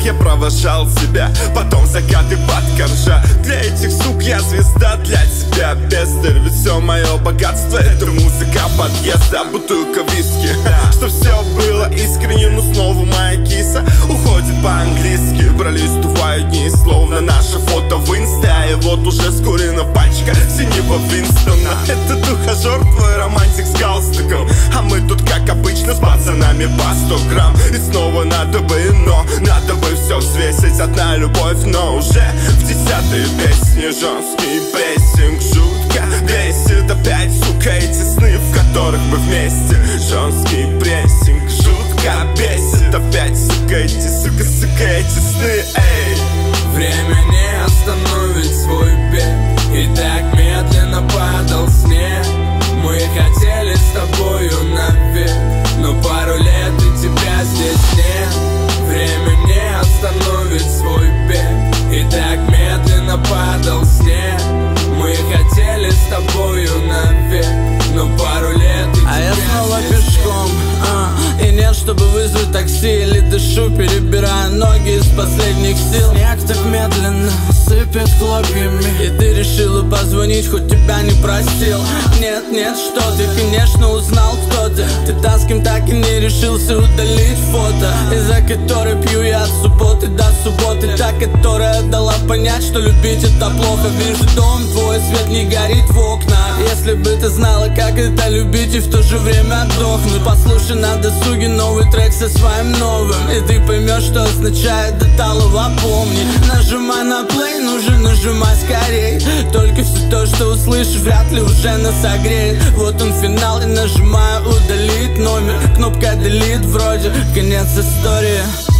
я провожал себя, потом закаты под коржа. Для этих сук я звезда, для тебя бездарь. Ведь все мое богатство — это музыка подъезда. Бутылка виски, что все было искренне, но снова моя киса уходит по-английски. Пролистываю дни, словно наше фото в инста. И вот уже скурена пачка синего Винстона. Это ухажер, твой романтик с галстуком, а мы тут как обычно с пацанами по 100 грамм. И снова надо бы, но надо бы все взвесить. Одна любовь, но уже в 10-й песне. Женский прессинг жутко бесит. Опять, сука, эти сны, в которых мы вместе. Женский прессинг жутко бесит. Опять, сука, эти, сука, эти сны, эй. Время не остановит свой бег, и так медленно падал снег. Мы хотели с тобою навек, но пару лет и тебя здесь нет. Время не остановит свой бег, и так медленно падал снег. Мы хотели с тобою навек, но пару лет и тебя а я снова пешком, и нет, чтобы вызвать такси или дышу, перебирая ноги из последних сил. Снег так медленно сыпет хлопьями, и ты решила позвонить, хоть тебя не просил. Нет, нет, что ты, конечно, узнал, кто ты. Ты та, с кем так и не решился удалить фото, из-за которой пью я от субботы до субботы. Та, которая дала понять, что любить это плохо. Вижу дом твой, свет не горит в окнах. Если бы ты знала, как это любить и в то же время отдохнуть. Послушай на досуге новый трек со своим новым, и ты поймешь, что означает до талого помнить. Нажимай на плей, нужно нажимай скорей. Только все то, что услышишь, вряд ли уже нас согреет. Вот он финал, и нажимаю удалить номер. Кнопка delete, вроде конец истории.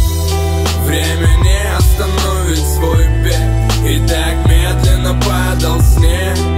Время не остановит свой бег, и так медленно падал снег.